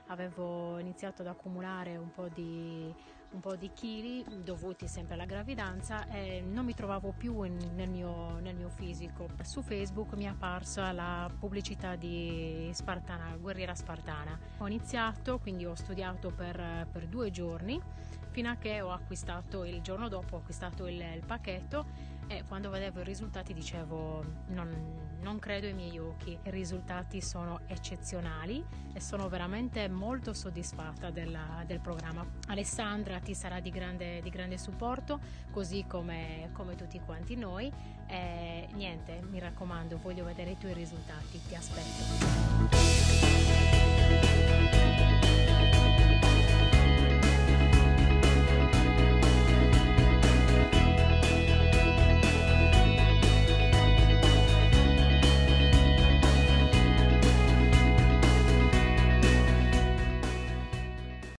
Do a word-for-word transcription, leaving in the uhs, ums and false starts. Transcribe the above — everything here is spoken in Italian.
avevo iniziato ad accumulare un po' di, un po' di chili dovuti sempre alla gravidanza e non mi trovavo più in, nel, mio, nel mio fisico. Su Facebook mi è apparsa la pubblicità di Spartana, Guerriera Spartana. Ho iniziato, quindi ho studiato per, per due giorni fino a che ho acquistato, il giorno dopo ho acquistato il, il pacchetto, e quando vedevo i risultati dicevo non, non credo ai miei occhi. I risultati sono eccezionali e sono veramente molto soddisfatta della, del programma. Alessandra ti sarà di grande, di grande supporto, così come, come tutti quanti noi, e niente, mi raccomando, voglio vedere i tuoi risultati, ti aspetto.